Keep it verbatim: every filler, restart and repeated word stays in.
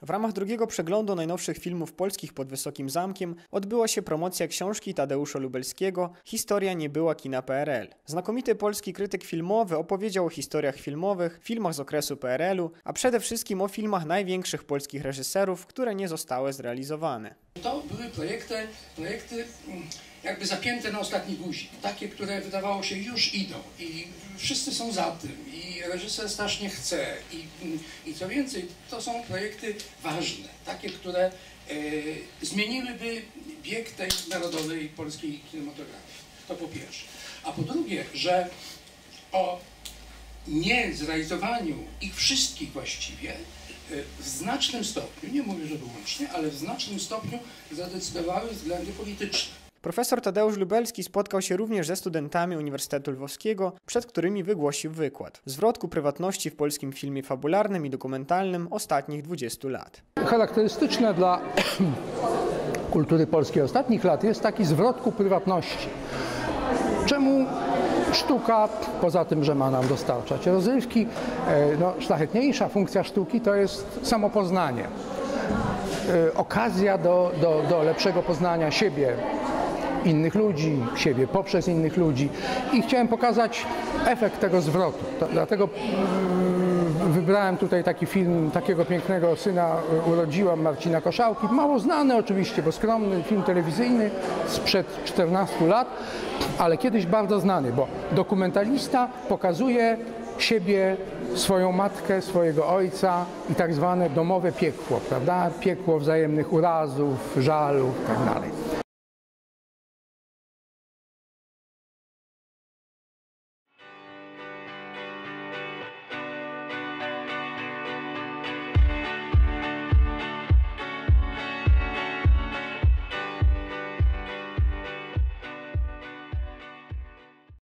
W ramach drugiego przeglądu najnowszych filmów polskich pod Wysokim Zamkiem odbyła się promocja książki Tadeusza Lubelskiego Historia nie była kina P R L. Znakomity polski krytyk filmowy opowiedział o historiach filmowych, filmach z okresu P R L-u, a przede wszystkim o filmach największych polskich reżyserów, które nie zostały zrealizowane. To były projekty, projekty jakby zapięte na ostatni guzik, takie, które wydawało się już idą i wszyscy są za tym i reżyser strasznie chce i, i co więcej, to są projekty ważne, takie, które e, zmieniłyby bieg tej narodowej polskiej kinematografii. To po pierwsze. A po drugie, że o niezrealizowaniu ich wszystkich właściwie w znacznym stopniu, nie mówię, że wyłącznie, ale w znacznym stopniu zadecydowały względy polityczne. Profesor Tadeusz Lubelski spotkał się również ze studentami Uniwersytetu Lwowskiego, przed którymi wygłosił wykład Zwrot ku prywatności w polskim filmie fabularnym i dokumentalnym ostatnich dwudziestu lat. Charakterystyczne dla kultury polskiej ostatnich lat jest taki zwrot ku prywatności. Czemu sztuka, poza tym, że ma nam dostarczać rozrywki, no, szlachetniejsza funkcja sztuki to jest samopoznanie. Okazja do, do, do lepszego poznania siebie, innych ludzi, siebie poprzez innych ludzi. I chciałem pokazać efekt tego zwrotu. To, dlatego mm, wybrałem tutaj taki film, takiego pięknego syna urodziłam Marcina Koszałki. Mało znany oczywiście, bo skromny film telewizyjny sprzed czternastu lat, ale kiedyś bardzo znany, bo dokumentalista pokazuje siebie, swoją matkę, swojego ojca i tak zwane domowe piekło, prawda? Piekło wzajemnych urazów, żalów i tak dalej.